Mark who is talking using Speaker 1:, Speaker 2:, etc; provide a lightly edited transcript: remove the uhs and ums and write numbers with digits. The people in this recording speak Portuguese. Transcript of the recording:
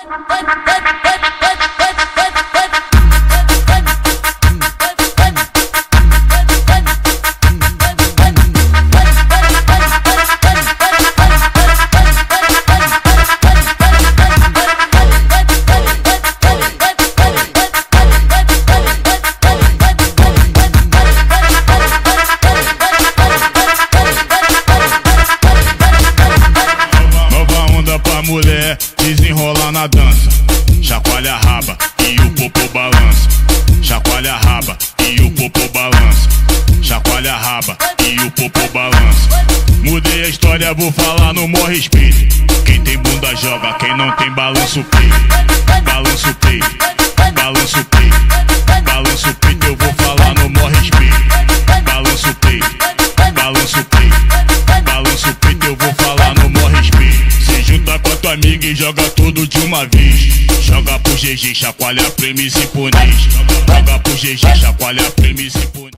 Speaker 1: Mulher desenrola na dança, chacoalha a raba e o popô balança. Chacoalha a raba e o popô balança. Chacoalha a raba e o popô balança. Mudei a história, vou falar no maior respeito. Quem tem bunda joga, quem não tem balança o peito. Balança o peito, balança o peito, balança o peito. Eu vou falar no maior respeito. Balança o peito, balança o peito, balança o peito. Eu vou falar no maior respeito. Se junta com a tua amiga e joga tudo de uma vez. Joga pro GG, chacoalha pro MC Ponês. Joga pro GG, chacoalha pro MC Ponês.